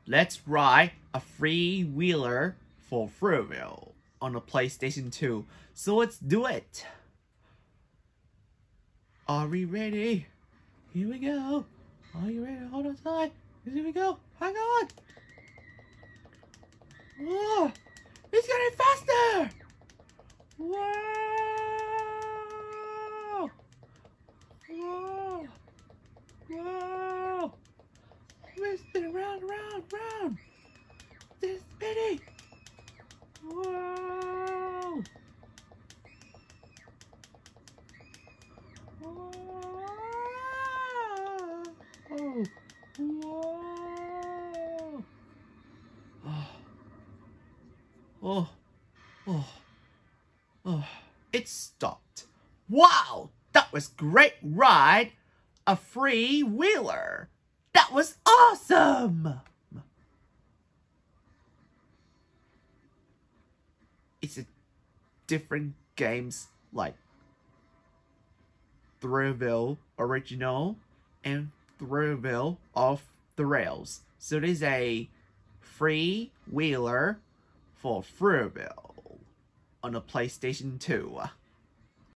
let's ride a three-wheeler for Thrillville on the PlayStation 2. So let's do it. Are we ready? Here we go. Are you ready? Hold on tight. Here we go. Hang on. Whoa! It's getting faster! Whoa! Whoa! Whoa! We're spinning round, round, round! This is spinning! Whoa! Whoa! Oh! Whoa! Oh! Oh! Oh! It stopped! Wow! That was great ride! A three-wheeler! That was awesome! It's a different games like Thrillville Original and Thrillville Off the Rails. So there's a three-wheeler for Thrillville on the PlayStation 2.